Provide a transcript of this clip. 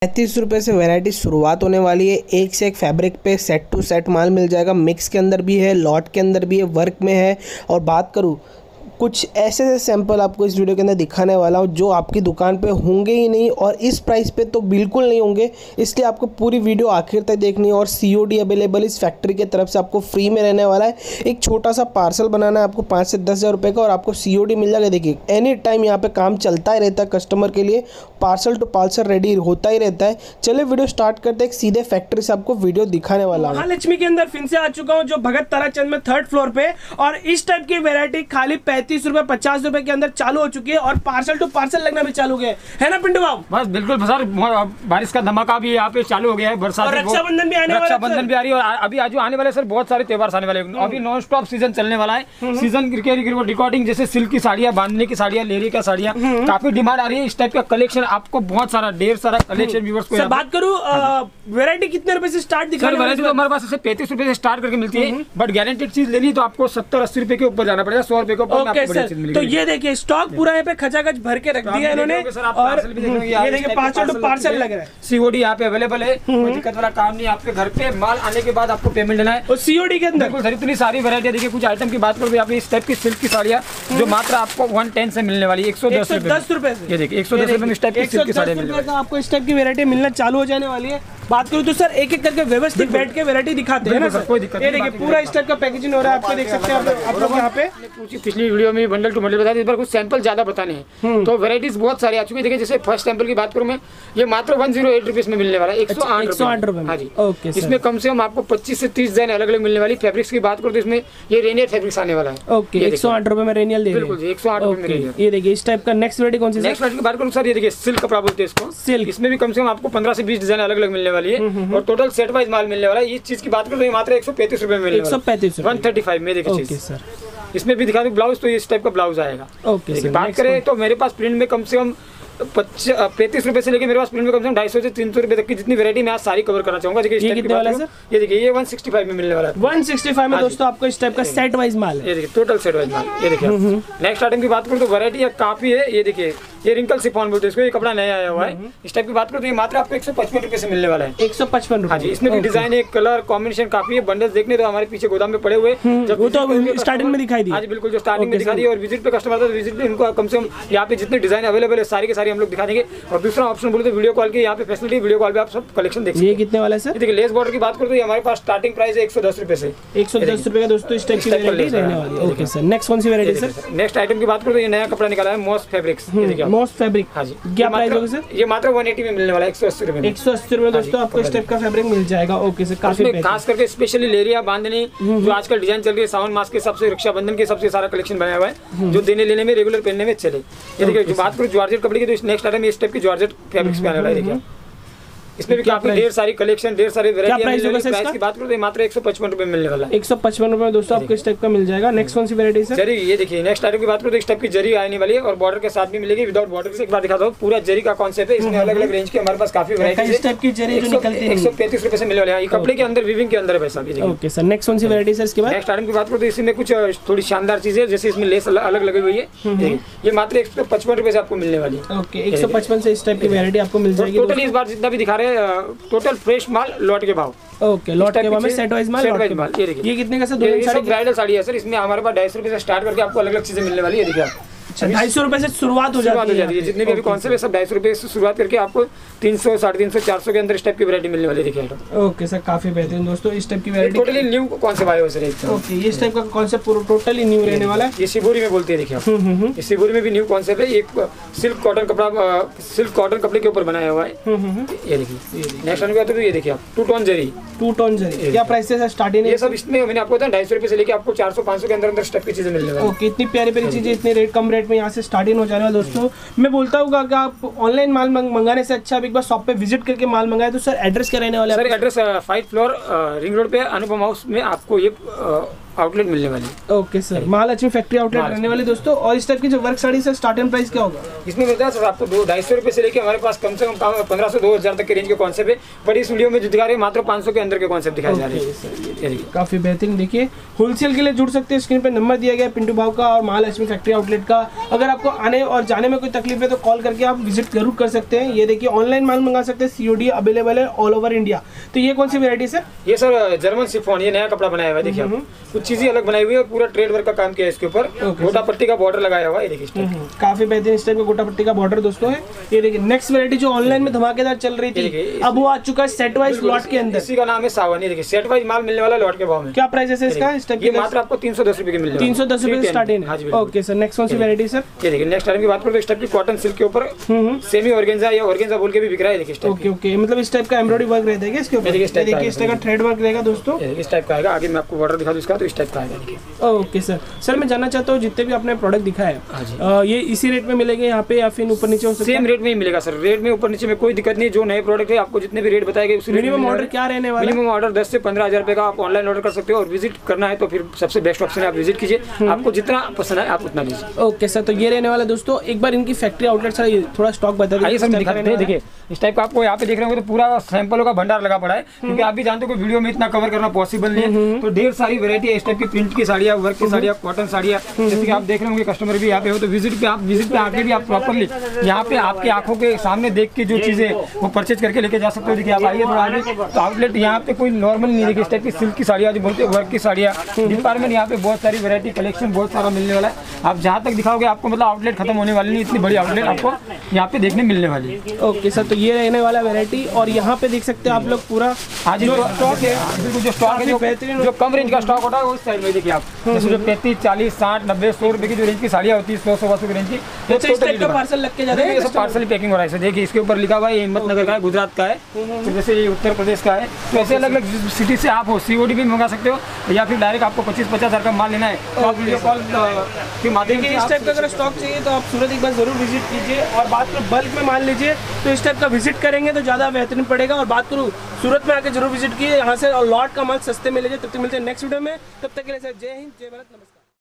₹35 से वैरायटी शुरुआत होने वाली है। एक से एक फैब्रिक पे सेट टू सेट माल मिल जाएगा। मिक्स के अंदर भी है, लॉट के अंदर भी है, वर्क में है। और बात करूँ कुछ ऐसे सैंपल आपको इस वीडियो के अंदर दिखाने वाला हूँ जो आपकी दुकान पे होंगे ही नहीं, और इस प्राइस पे तो बिल्कुल नहीं होंगे। इसलिए आपको पूरी वीडियो आखिर तक देखनी है। और COD अवेलेबल इस फैक्ट्री की तरफ से आपको फ्री में रहने वाला है। एक छोटा सा पार्सल बनाना है आपको 5 से 10 हज़ार रुपये का, और आपको COD मिल जाएगा। देखिए एनी टाइम यहाँ पे काम चलता ही रहता है कस्टमर के लिए, पार्सल टू पार्सल रेडी होता ही रहता है। चलिए वीडियो स्टार्ट करते हैं। सीधे फैक्ट्री से आपको वीडियो दिखाने वाला हूँ। महालक्ष्मी के अंदर फिर से आ चुका हूँ, जो भगत ताराचंद में 3rd फ्लोर पे, और इस टाइप की वेरायटी खाली 35 रुपए 50 रुपए के अंदर चालू हो चुकी है, और पार्सल टू पार्सल लगना भी चालू हो गया है ना पिंटू बाबू? बस बिल्कुल सर, बारिश का धमाका भी यहाँ पे चालू हो गया है। बरसात, रक्षाबंधन भी आने वाला है। रक्षाबंधन भी आ रही है, और अभी आज आने वाले सर बहुत सारे त्योहार आने वाले हैं। अभी नॉन स्टॉप सीजन चलने वाला है। सीजन रिकॉर्डिंग जैसे सिल्क की साड़ियाँ, बांधने की साड़ियाँ, लेरी का साड़ियाँ, काफी डिमांड आ रही है। इस टाइप का कलेक्शन आपको बहुत सारा, ढेर सारा कलेक्शन व्यूअर्स को। बात करूँ वेरायटी कितने रुपए से स्टार्ट दिखा? वैरायटी तो हमारे पास 35 रुपए से स्टार्ट करके मिलती है, बट गारंटेड चीज लेनी तो आपको 70-80 रुपए के ऊपर जाना पड़ेगा। 100 रुपए के ऊपर। तो ये देखिए स्टॉक पूरा यहाँ पे खचाखच भर के रख दिया इन्होंने, और ये देखिए पार्सल टू पार्सल लग रहा है। COD यहाँ पे अवेलेबल है, कोई दिक्कत वाला काम नहीं। आपके घर पे माल आने के बाद आपको पेमेंट लेना है, और COD के अंदर सर इतनी सारी वैरायटी। देखिए कुछ आइटम की बात करूँ, यहाँ पे इस टाइप की सिल्क की साड़ियाँ जो मात्र आपको 110 से मिलने वाली है, 110 रुपए से। ये देखिए 110 रुपए में इस टाइप की सिल्क की साड़ियाँ मिलने वाली है। आपको इस टाइप की वैरायटी मिलना चालू हो जाने वाली है। बात करूँ तो सर एक एक करके व्यवस्थित बैठ के वैरायटी दिखाते हैं ना सर, कोई दिक्कत नहीं। ये देखिए पूरा इस टाइप का पैकेजिंग हो रहा है, आपको देख सकते हैं आप लोग यहाँ पे। पिछली वीडियो में बंडल टू बंडल बताया, इस बार कुछ सैंपल ज्यादा बताने हैं, तो वैरायटीज बहुत सारी आ चुकी है। देखिए जैसे फर्स्ट सैंपल की बात करूँ मैं, ये मात्र 108 रुपीज में मिलने वाला है, 108 रुपए। हाँ जी, ओके। इसमें कम से कम आपको 25 से 30 डिजाइन अलग अलग मिलने वाली। फैब्रिक्स की बात करूँ तो इसमें ये रेनियर फैब्रिक्स आने वाला है। ओके, 108 रुपए में रेनियल दे रहे हैं। बिल्कुल 108 रुपए में रेनियल। ये देखिए इस टाइप का नेक्स्ट वैरायटी कौन सी? नेक्स्ट वैरायटी की बात करूँ सर, ये देखिए सिल्क कपड़ा बोलते हैं इसको, सिल्क। इसमें भी कम से कम आपको 15 से 20 डिजाइन अलग अलग मिलने वाली है, और टोटल सेट वाइज माल मिलने वाला है। इस चीज की बात करूँ तो मात्र 135 रुपए में मिलने वाला है। 135 में देखिए चीज। इसमें भी दिखा दूं ब्लाउज, तो इस टाइप का ब्लाउज आएगा। ओके, बात करें तो मेरे पास प्रिंट में कम से कम 35 रुपए से लेके मेरे पास प्रिंट में कम से कम 250 से 300 रुपए तक की जितनी वैरायटी मैं आज सारी कवर करना चाहूंगा। देखिए ये कितने वाला है सर? ये देखिए ये 165 में मिलने वाला है। 165 में दोस्तों आपको इस टाइप का सेट वाइज माल है। ये देखिए टोटल सेट वाइज माल। ये देखिए नेक्स्ट आइटम की बात करूँ तो वैरायटी काफी है। ये देखिए ये रिंकल सिफॉन बोलते हैं इसको, ये कपड़ा नया आया हुआ है। इस टाइप की बात करूँ तो ये मात्र आपको 155 रुपए से मिलने वाला है। 155 रुपए। हाँ जी, इसमें भी डिजाइन है, कलर कॉम्बिनेशन काफी है। बंडल्स देखने तो हमारे पीछे गोदाम में पड़े हुए, वो तो स्टार्टिंग में दिखाई दी। हाँ जी बिल्कुल, जो स्टार्टिंग में दिखा दी। और विजिट पे कस्टमर आता है, विजिट पे इनको कम से कम यहाँ पे जितने डिजाइन अवेलेबल है सारी के सारी हम लोग दिखा देंगे। और दूसरा ऑप्शन बोले तो वीडियो कॉल की यहाँ पे फैसिलिटी, वीडियो कॉल पे आप सब कलेक्शन देख सकते हैं। ये कितने वाला है सर? देखिए लेस बॉर्डर की बात करूँ तो हमारे पास स्टार्टिंग प्राइस है 110 रुपए से। 110 रुपए का दोस्तों इस टाइप की वैरायटी रहने वाली है। ओके सर, नेक्स्ट कौन सी वैरायटी सर? नेक्स्ट आइटम की बात करूँ तो ये नया कपड़ा निकाला है मॉस फैब्रिक्स। Moss fabric. हाँ जी, क्या प्राइस होगा सर? ये मात्र 180 में मिलने वाला है, 180 रुपए। 180 रुपए दोस्तों आपको इस टाइप का फैब्रिक मिल जाएगा। ओके सर, काफी खास करके स्पेशली लेरिया बांधनी जो आजकल डिजाइन चल रही है, सावन मास के सबसे, रक्षाबंधन के सबसे सारा कलेक्शन बनाया हुआ है, जो देने लेने में रेगुलर पहनने में चले। ये देखिए जो बात करूँ जॉर्जेट कपड़े की, तो नेक्स्ट आइटम इस टाइप की जॉर्जेट फैब्रिक्स पे आने वाला है। देखिए इसमें भी काफी ढेर सारी कलेक्शन, ढेर सारी वैरायटी। प्राइस की बात करूँ तो मात्र 155 रुपए मिलने वाला है। 155 रुपए में दोस्तों आपको इस टाइप का मिल जाएगा। नेक्स्ट कौन सी वैरायटी सर? जरी। ये देखिए नेक्स्ट आइटम की बात करूँ तो इस टाइप की जरी आने वाली है, और बॉर्डर के साथ भी मिलेगी, विदाउट बॉर्डर से। एक बार दिखाता हूँ पूरा जरी का कॉन्सेप्ट है। इसमें अलग अलग रेंज के हमारे पास काफी वैरायटी है। इस टाइप की जरी जो निकलती है 135 रुपए से मिलने वाले हैं। ये कपड़े के अंदर विविंग के अंदर है पैसा। ओके सर, नेक्स्ट कौन सी वैरायटी सर इसके बाद? नेक्स्ट आइटम की बात करूँ तो इसमें कुछ थोड़ी शानदार चीज है, जैसे इसमें लेस अलग लगी हुई है। ये मात्र 155 रुपए से आपको मिलने वाली है। ओके, 155 से इस टाइप की वैरायटी आपको मिल जाएगी। टोटल इस बार जितना भी दिखा रहे हैं टोटल फ्रेश माल लॉट के भाव। ओके, लॉट के भाव में सेट वाइज माल। ये देखिए ये कितने का सर? ब्राइडल साड़ी है सर। इसमें हमारे पास 250 रुपए से स्टार्ट करके आपको अलग अलग चीजें मिलने वाली है। देखिए आप 250 रुपए से शुरुआत हो जाती है। जितने भी कॉन्सेप्ट है सब 250 रुपए से शुरुआत करके आपको 300, 350, 400 के अंदर इस टाइप की वैरायटी मिलने वाली है। देखिए ओके सर, काफी बेहतरीन दोस्तों इस टाइप की वैरायटी। टोटली न्यू कॉन्सेप्ट आया हुआ सर। ओके, ये इस टाइप का कॉन्सेप्ट पूरा टोटली न्यू रहने वाला है। ये शिबोरी में बोलते हैं। देखिए आप इस शिबोरी में भी न्यू कॉन्सेप्ट है। एक सिल्क कॉटन कपड़ा, सिल्क कॉटन कपड़े के ऊपर बनाया हुआ है। ये देखिए नेक्स्ट आने के बाद ये देखिए आप 2 टोन जरी। 2 टोन जरी क्या प्राइस है स्टार्टिंग? ये सब इसमें मैंने आपको बताया 250 रुपए से लेके आपको 400, 500 के अंदर अंदर स्टेप की चीजें मिलने वाली। ओके, इतनी प्यारी प्यारी चीजें इतने रेट कम रेट में यहाँ से स्टार्टिंग हो जाने वाला। दोस्तों मैं बोलता हूँ कि आप ऑनलाइन माल मंगाने से अच्छा एक बार शॉप पे विजिट करके माल मंगाए। तो सर एड्रेस क्या रहने वाला है? Sir address 5th floor ring road पे अनुपम हाउस में आपको ये आउटलेट मिलने वाली है। Okay sir, Mahalakshmi factory outlet रहने वाली दोस्तों। और इस टाइप की जो वर्क साड़ी से स्टार्टिंग प्राइस क्या होगा? इसमें मिलता है सर आपको 200-250 रुपए से लेके हमारे पास कम से कम 1500-2000 तक के रेंज के कॉन्सेप्ट है। बट इस वीडियो में जो दिखा रहे हैं मात्र 500 के अंदर के कॉन्सेप्ट दिखाए जा रहे हैं। काफी बेहतरीन। देखिए होलसेल के लिए जुड़ सकते हैं, स्क्रीन पे नंबर दिया गया पिंटू भाव का और महालक्ष्मी फैक्ट्री आउटलेट का। अगर आपको आने और जाने में कोई तकलीफ है तो कॉल करके आप विजिट जरूर कर सकते हैं। ये देखिए ऑनलाइन माल मंगा सकते हैं, COD अवेलेबल है ऑल ओवर इंडिया। तो ये कौन सी वेरायटी सर? ये सर जर्मन शिफॉन, ये नया कपड़ा बनाया हुआ है। देखिए आप कुछ चीजें अलग बनाई हुई है, पूरा ट्रेड वर्क का काम किया है इसके ऊपर। गोटा पट्टी का बॉर्डर लगाया हुआ है, ये देखिए काफी बेहतरीन इस टाइप का गोटा पट्टी का बॉर्डर दोस्तों है। ये देखिए नेक्स्ट वेरायटी जो ऑनलाइन में धमाकेदार चल रही थी, अब वो आ चुका है सेट वाइज लॉट के अंदर। इसी का नाम है सावन। ये देखिए सेट वाइज माल मिलने वाला लॉट के भाव में। क्या प्राइस है इसका? इस टाइप ये मात्र आपको 310 रुपए की मिल जाएगी। 310 रुपए स्टार्टिंग है। ओके सर, नेक्स्ट कौन सी वेरायटी सर? ये देखिए नेक्स्ट टाइम की बात करें तो इस टाइप की कॉटन सिल्क के ऊपर सेमी ऑर्गेन्जा या ऑर्गेन्जा बोल के भी बिक रहा है। देखिए ओके ओके, मतलब इस टाइप का एम्ब्रॉयडरी वर्क रहता है इसके ऊपर। देखिए इस टाइप का थ्रेड वर्क रहेगा दोस्तों, इस टाइप का आएगा। आगे मैं आपको बॉर्डर दिखा दूं इसका, तो इस टाइप का आएगा। देखिए ओके सर मैं जानना चाहता हूँ जितने भी आपने प्रोडक्ट दिखाए ये इसी रेट में मिलेंगे यहाँ पे या फिर ऊपर नीचे हो सकता है? सेम रेट में ही मिलेगा सर, रेट में ऊपर नीचे में कोई दिक्कत नहीं। जो नए प्रोडक्ट है आपको जितने भी रेट बताए गए उस मिनिमम ऑर्डर क्या रहने वाला है? मिनिमम ऑर्डर 10 से 15,000 रुपए का आप ऑनलाइन ऑर्डर कर सकते हो। और विजिट करना है तो फिर सबसे बेस्ट ऑप्शन है आप विजिट कीजिए, आपको जितना पसंद है आप उतना लीजिए। ओके सर, तो ये रहने वाला दोस्तों। एक बार इनकी फैक्ट्री आउटलेट सर थोड़ा स्टॉक बता दीजिए। सर दिखा देते हैं। देखिए इस टाइप का आपको यहाँ पे देख रहे होंगे तो पूरा सैंपलों का भंडार लगा पड़ा है, क्योंकि आप भी जानते हो कि वीडियो में इतना कवर करना पॉसिबल नहीं है। तो ढेर सारी वैरायटी है इस टाइप की, प्रिंट की साड़ियाँ, वर्क की साड़ियाँ, कॉटन साड़ियाँ, जैसे कि आप देख रहे होंगे कस्टमर भी यहाँ पे हो। तो विजिट पे आके भी आप प्रॉपरली यहाँ पे आपकी आंखों के सामने देख के जो चीजें वो परचेज करके लेके जा सकते हो। देखिए आप आइए थोड़ा आगे, तो आउटलेट यहाँ पे कोई नॉर्मल नहीं। देखिए इस टाइप की सिल्क की साड़ियाँ जो बोलते हैं, वर्क की साड़ियाँ डिपार्टमेंट, यहाँ पे बहुत सारी वैरायटी कलेक्शन बहुत सारा मिलने वाला है। आप जहाँ तक दिखाओगे आपको मतलब आउटलेट खत्म होने वाली नहीं, इतनी बड़ी आउटलेट आपको यहाँ पे देखने मिलने वाली है। ओके सर, तो ये रहने वाला वैरायटी। और यहाँ पे देख सकते हैं आप लोग पूरा आज जो स्टॉक है, बिल्कुल जो स्टॉक है बेहतरीन, जो कम रेंज का स्टॉक होता है उस साइड में देखिए आप, जैसे जो 35, 40, 60, 90, 100 रुपए की जो रेंज की साड़ियाँ होती है, 100-150 की रेंज की, पार्सल लग के जाते हैं। पार्सल पैकिंग हो रहा है। देखिए इसके ऊपर लिखा हुआ है हिम्मतनगर का है, गुजरात का है, तो जैसे ये उत्तर प्रदेश का है। तो ऐसे अलग अलग सिटी से आप हो COD भी मंगा सकते हो, या फिर डायरेक्ट आपको 25-50 हज़ार का माल लेना है तो आप वीडियो कॉल के माध्यम से इस टाइप का अगर स्टॉक चाहिए तो आप सूरत एक बार जरूर विजिट कीजिए। और बात करूँ बल्क में मान लीजिए तो इस टाइप का विजिट करेंगे तो ज़्यादा बेहतरीन पड़ेगा। और बात करूँ सूरत में आके जरूर विजिट कीजिए, यहाँ से लॉट का माल सस्ते में लीजिए। तब तक मिलते हैं नेक्स्ट वीडियो में, तब तक के लिए सर जय हिंद, जय भारत, नमस्कार।